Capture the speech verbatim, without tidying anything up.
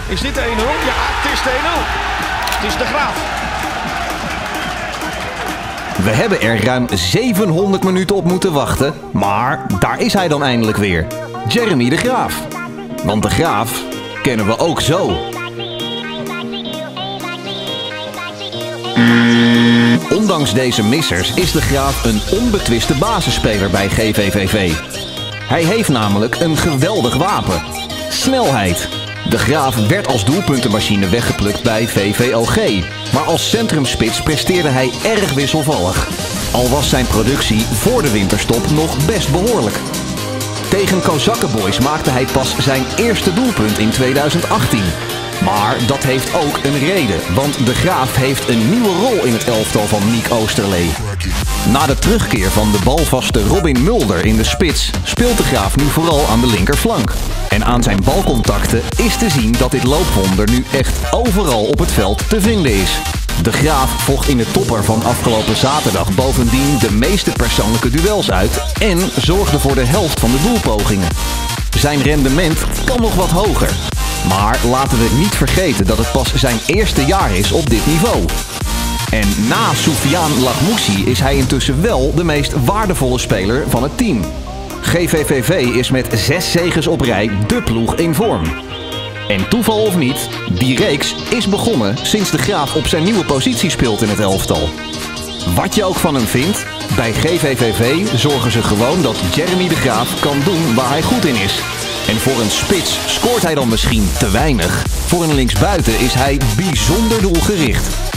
Is dit de één nul? Ja, het is de één nul. Het is de Graaf. We hebben er ruim zevenhonderd minuten op moeten wachten, maar daar is hij dan eindelijk weer. Jeremy de Graaf. Want de Graaf kennen we ook zo. Ondanks deze missers is de Graaf een onbetwiste basisspeler bij G V V V. Hij heeft namelijk een geweldig wapen. Snelheid. De Graaf werd als doelpuntenmachine weggeplukt bij V V O G. Maar als centrumspits presteerde hij erg wisselvallig. Al was zijn productie voor de winterstop nog best behoorlijk. Tegen Kozakkenboys maakte hij pas zijn eerste doelpunt in tweeduizend achttien. Maar dat heeft ook een reden, want de Graaf heeft een nieuwe rol in het elftal van Nick Oosterlee. Na de terugkeer van de balvaste Robin Mulder in de spits speelt de Graaf nu vooral aan de linkerflank. En aan zijn balcontacten is te zien dat dit loopwonder nu echt overal op het veld te vinden is. De Graaf vocht in de topper van afgelopen zaterdag bovendien de meeste persoonlijke duels uit en zorgde voor de helft van de doelpogingen. Zijn rendement kan nog wat hoger. Maar laten we niet vergeten dat het pas zijn eerste jaar is op dit niveau. En na Soufiane Lahmoussi is hij intussen wel de meest waardevolle speler van het team. G V V V is met zes zeges op rij dé ploeg in vorm. En toeval of niet, die reeks is begonnen sinds de Graaf op zijn nieuwe positie speelt in het elftal. Wat je ook van hem vindt, bij G V V V zorgen ze gewoon dat Jeremy de Graaf kan doen waar hij goed in is. En voor een spits scoort hij dan misschien te weinig. Voor een linksbuiten is hij bijzonder doelgericht.